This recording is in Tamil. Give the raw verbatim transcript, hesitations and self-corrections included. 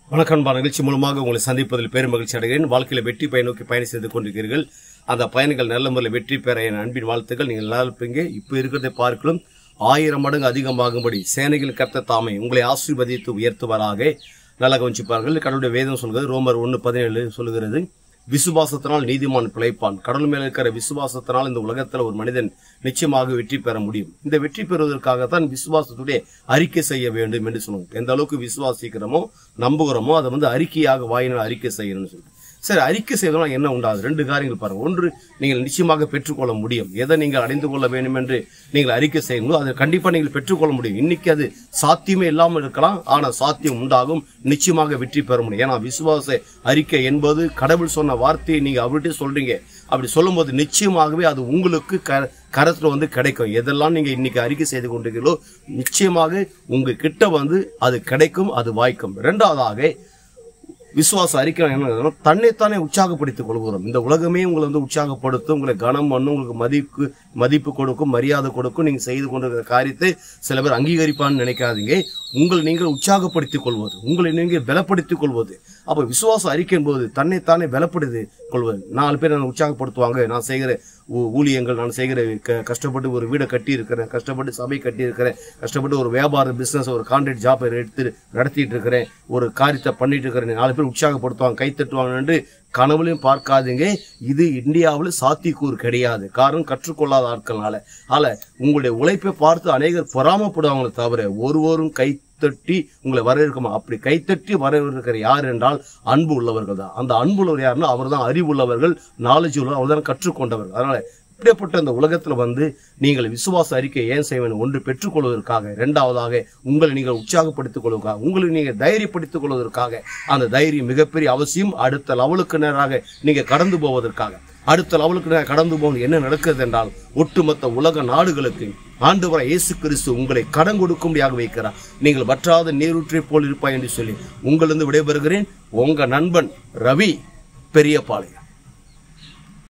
வணக்கம். நிகழ்ச்சி மூலமாக உங்களை சந்திப்பதில் பெரும் மகிழ்ச்சி அடைகிறேன். வாழ்க்கையில் வெற்றி பயன் நோக்கி பயணம் செய்து கொண்டிருக்கிறீர்கள். அந்த பயணங்கள் நல்ல முறையில் வெற்றி பெற என் அன்பின் வாழ்த்துக்கள். நீங்கள் நல்லா இருப்பீங்க. இப்போ இருக்கிறதை பார்க்கலாம் ஆயிரம் மடங்கு அதிகமாகும்படி சேனைகள் கர்த்தர் தாமே உங்களை ஆசீர்வதித்து உயர்த்துவராக. நல்லா கவனிச்சுப்பார்கள். கடவுளுடைய வேதம் சொல்கிறது. ரோமர் ஒன்று பதினேழு சொல்லுகிறது, விசுவாசத்தினால் நீதிமான் பிழைப்பான். கடவுள் மேல இருக்கிற விசுவாசத்தினால் இந்த உலகத்தில் ஒரு மனிதன் நிச்சயமாக வெற்றி பெற முடியும். இந்த வெற்றி பெறுவதற்காகத்தான் விசுவாசத்துடைய அறிக்கை செய்ய வேண்டும் என்று சொல்லுவோம். எந்த அளவுக்கு விசுவாசிக்கிறோமோ நம்புகிறோமோ அதை வந்து அறிக்கையாக வாயினால் அறிக்கை செய்யணும்னு சொல்லுவோம். சரி, அறிக்கை செய்வதனால் என்ன உண்டாது? ரெண்டு காரியங்கள் பாருங்க. ஒன்று, நீங்கள் நிச்சயமாக பெற்றுக்கொள்ள முடியும். எதை நீங்கள் அடைந்து கொள்ள வேண்டும் என்று நீங்கள் அறிக்கை செய்யணும், அதை கண்டிப்பாக நீங்கள் பெற்றுக்கொள்ள முடியும். இன்னைக்கு அது சாத்தியமே இல்லாமல் இருக்கலாம், ஆனால் சாத்தியம் உண்டாகும். நிச்சயமாக வெற்றி பெற முடியும். ஏன்னா விசுவாச அறிக்கை என்பது கடவுள் சொன்ன வார்த்தையை நீங்க அவர்கிட்ட சொல்றீங்க. அப்படி சொல்லும் போது நிச்சயமாகவே அது உங்களுக்கு க கரத்துல வந்து கிடைக்கும். எதெல்லாம் நீங்க இன்னைக்கு அறிக்கை செய்து கொண்டிருக்கீங்களோ நிச்சயமாக உங்க கிட்ட வந்து அது கிடைக்கும், அது வாய்க்கும். இரண்டாவதாக விசுவாச அறிக்கை என்ன, தன்னைத்தானே உற்சாகப்படுத்திக் கொள்கிறோம். இந்த உலகமே உங்களை வந்து உற்சாகப்படுத்தும், உங்களை கனம் பண்ணும், உங்களுக்கு மதிப்பு மதிப்பு கொடுக்கும், மரியாதை கொடுக்கும். நீங்க செய்து கொண்டிருக்கிற காரியத்தை சில பேர் அங்கீகரிப்பான்னு நினைக்காதீங்க. உங்களை நீங்கள் உற்சாகப்படுத்திக் கொள்வது, உங்களை நீங்கள் பலப்படுத்திக் கொள்வது. அப்ப விசுவாச அறிக்கையின் போது தன்னைத்தானே பலப்படுத்தி கொள்வது. நாலு பேர் நான் உற்சாகப்படுத்துவாங்க. நான் செய்கிற ஊழியங்கள், நான் செய்கிற கஷ்டப்பட்டு ஒரு வீடை கட்டி இருக்கிறேன், கஷ்டப்பட்டு சபை கட்டி இருக்கிறேன், கஷ்டப்பட்டு ஒரு வியாபார பிசினஸ் ஒரு கான்ட்ராக்ட் ஜாப்பை எடுத்து நடத்திட்டு இருக்கிறேன், ஒரு காரியத்தை பண்ணிட்டு இருக்கிறேன். நாலு பேர் உற்சாகப்படுத்துவாங்க, கை தட்டுவாங்க என்று கனவுலையும் பார்க்காதீங்க. இது இந்தியாவில் சாத்தியக்கூறு கிடையாது. காரணம், கற்றுக்கொள்ளாத ஆட்கள்னால. ஆல உங்களுடைய உழைப்பை பார்த்து அநேகர் பொறாமப்படுவாங்களே தவிர ஒருவரும் கை தட்டி உங்களை வரவேற்குமா? அப்படி கைத்தட்டி வரவேற்கிற யார் என்றால் அன்பு உள்ளவர்கள் தான். அந்த அன்பு உள்ளவர் யாருன்னா அவர் தான் அறிவு உள்ளவர்கள், நாலேஜ் உள்ளவர், அவர் தான் கற்றுக்கொண்டவர்கள். அதனால இப்படிப்பட்ட இந்த உலகத்துல வந்து நீங்கள் விசுவாச அறிக்கை ஏன் செய்ய வேண்டும்? ஒன்று, பெற்றுக்கொள்வதற்காக. இரண்டாவதாக உங்களை நீங்கள் உற்சாகப்படுத்திக் கொள்வதற்காக, உங்களை நீங்கள் தைரியப்படுத்திக் கொள்வதற்காக. அந்த தைரியம் மிகப்பெரிய அவசியம். அடுத்த லெவலுக்கு நேராக நீங்க கடந்து போவதற்காக. அடுத்த லெவலுக்கு நேராக கடந்து போவது என்ன நடக்கிறது என்றால், ஒட்டுமொத்த உலக நாடுகளுக்கு ஆண்டவராகிய இயேசு கிறிஸ்து உங்களை கடன் கொடுக்கும்படியாக வைக்கிறார். நீங்கள் வற்றாத நீரூற்றை போல் இருப்பாய் என்று சொல்லி உங்களிருந்து விடைபெறுகிறேன். உங்க நண்பன் ரவி, பெரியபாளையம்.